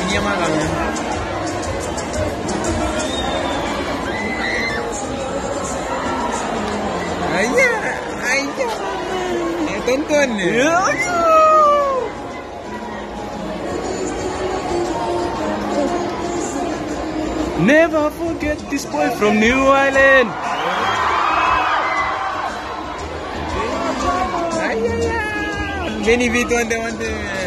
Ini yang marah ya. Ayah, ayah. Tonton ni. Never forget this boy from New Ireland. Ayah, Benny V tu anda.